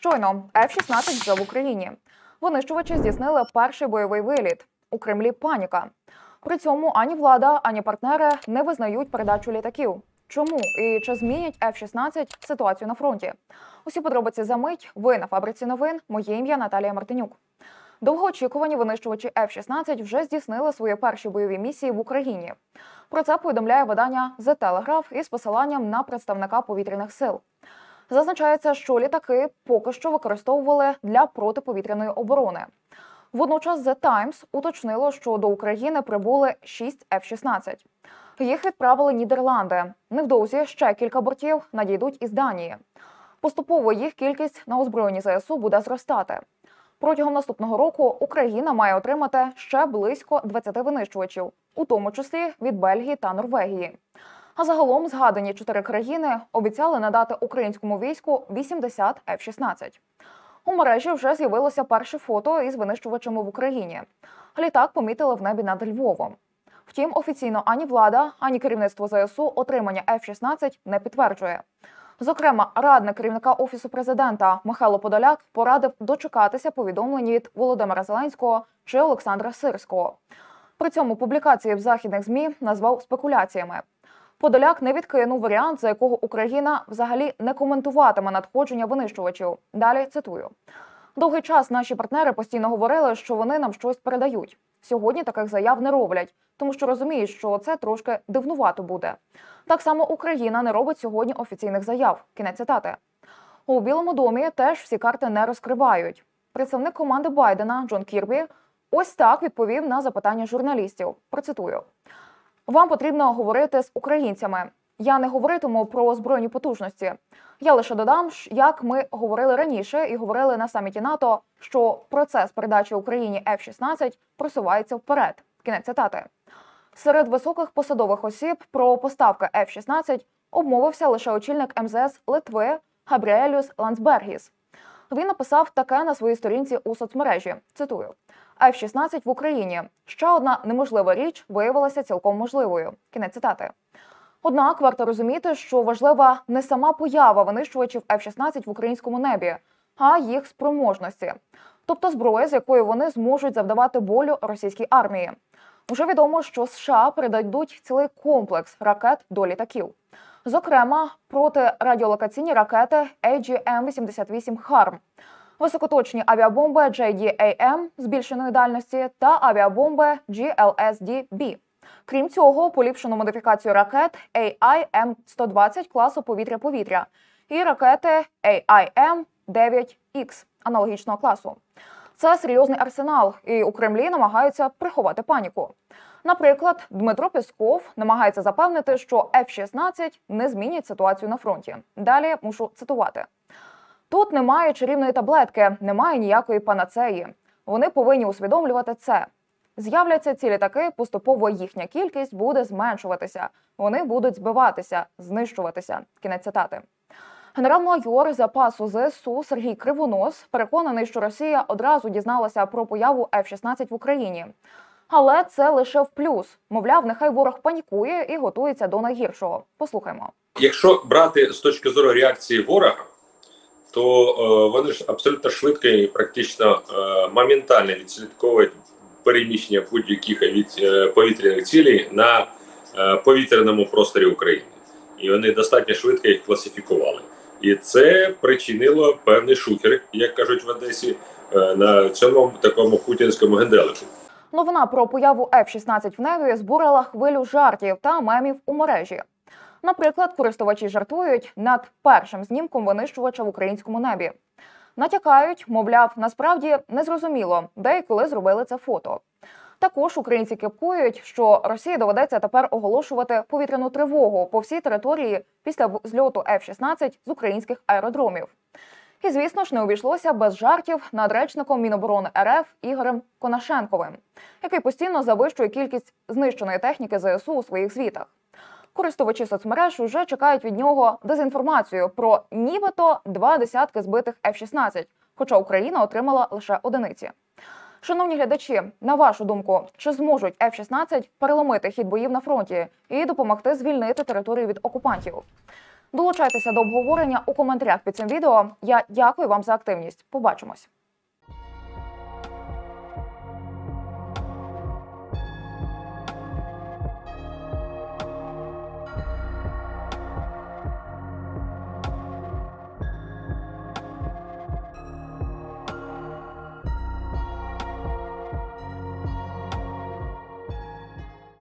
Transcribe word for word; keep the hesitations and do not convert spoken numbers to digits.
Щойно еф шістнадцять вже в Україні. Винищувачі здійснили перший бойовий виліт. У Кремлі паніка. При цьому ані влада, ані партнери не визнають передачу літаків. Чому і чи змінять еф шістнадцять ситуацію на фронті? Усі подробиці за мить. Ви на фабриці новин. Моє ім'я Наталія Мартинюк. Довгоочікувані винищувачі еф шістнадцять вже здійснили свої перші бойові місії в Україні. Про це повідомляє видання The Telegraph із посиланням на представника повітряних сил. Зазначається, що літаки поки що використовували для протиповітряної оборони. Водночас The Times уточнило, що до України прибули шість еф шістнадцять. Їх відправили Нідерланди. Невдовзі ще кілька бортів надійдуть із Данії. Поступово їх кількість на озброєнні зе ес у буде зростати. Протягом наступного року Україна має отримати ще близько двадцяти винищувачів, у тому числі від Бельгії та Норвегії. А загалом згадані чотири країни обіцяли надати українському війську вісімдесят еф шістнадцять. У мережі вже з'явилося перше фото із винищувачами в Україні. Літак помітили в небі над Львовом. Втім, офіційно ані влада, ані керівництво зе ес у отримання еф шістнадцять не підтверджує. Зокрема, радник керівника Офісу президента Михайло Подоляк порадив дочекатися повідомлень від Володимира Зеленського чи Олександра Сирського. При цьому публікації в західних ЗМІ назвав спекуляціями. Подоляк не відкинув варіант, за якого Україна взагалі не коментуватиме надходження винищувачів. Далі цитую. «Довгий час наші партнери постійно говорили, що вони нам щось передають. Сьогодні таких заяв не роблять, тому що розуміють, що це трошки дивнувато буде. Так само Україна не робить сьогодні офіційних заяв». Кінець цитати. У Білому домі теж всі карти не розкривають. Представник команди Байдена Джон Кірбі ось так відповів на запитання журналістів. Процитую. «Вам потрібно говорити з українцями. Я не говоритиму про збройні потужності. Я лише додам, як ми говорили раніше і говорили на саміті НАТО, що процес передачі Україні еф шістнадцять просувається вперед». Кінець цитати. Серед високих посадових осіб про поставки еф шістнадцять обмовився лише очільник ем зе ес Литви Габріелюс Ландсбергіс. Він написав таке на своїй сторінці у соцмережі. Цитую. еф шістнадцять в Україні. Ще одна неможлива річ виявилася цілком можливою. Кінець цитати. Однак варто розуміти, що важлива не сама поява винищувачів еф шістнадцять в українському небі, а їх спроможності. Тобто зброя, з якою вони зможуть завдавати болю російській армії. Уже відомо, що США передадуть цілий комплекс ракет до літаків. Зокрема, протирадіолокаційні ракети ей джі ем вісімдесят вісім «Харм», високоточні авіабомби джей ді ей ем збільшеної дальності та авіабомби джі ел ес ді бі. Крім цього, поліпшену модифікацію ракет ей ай ем сто двадцять класу повітря-повітря і ракети ей ай ем дев'ять ікс аналогічного класу. Це серйозний арсенал, і у Кремлі намагаються приховати паніку. Наприклад, Дмитро Пєсков намагається запевнити, що еф шістнадцять не змінять ситуацію на фронті. Далі мушу цитувати. «Тут немає чарівної таблетки, немає ніякої панацеї. Вони повинні усвідомлювати це. З'являться ці літаки, поступово їхня кількість буде зменшуватися. Вони будуть збиватися, знищуватися». Кінець цитати. Генерал-майор запасу зе ес у Сергій Кривонос переконаний, що Росія одразу дізналася про появу еф шістнадцять в Україні. Але це лише в плюс. Мовляв, нехай ворог панікує і готується до найгіршого. Послухаймо. Якщо брати з точки зору реакції ворога, то е, вони ж абсолютно швидко і практично е, моментально відслідковують переміщення будь-яких від е, повітряних цілей на е, повітряному просторі України. І вони достатньо швидко їх класифікували. І це причинило певний шухер, як кажуть в Одесі, е, на цьому такому путінському генделику. Новина про появу еф шістнадцять в небі збурила хвилю жартів та мемів у мережі. Наприклад, користувачі жартують над першим знімком винищувача в українському небі. Натякають, мовляв, насправді незрозуміло, де і коли зробили це фото. Також українці кепкують, що Росії доведеться тепер оголошувати повітряну тривогу по всій території після зльоту еф шістнадцять з українських аеродромів. І, звісно ж, не обійшлося без жартів над речником Міноборони ер еф Ігорем Конашенковим, який постійно завищує кількість знищеної техніки зе ес у у своїх звітах. Користувачі соцмереж уже чекають від нього дезінформацію про нібито два десятки збитих еф шістнадцять, хоча Україна отримала лише одиниці. Шановні глядачі, на вашу думку, чи зможуть еф шістнадцять переломити хід боїв на фронті і допомогти звільнити територію від окупантів? Долучайтеся до обговорення у коментарях під цим відео. Я дякую вам за активність. Побачимось.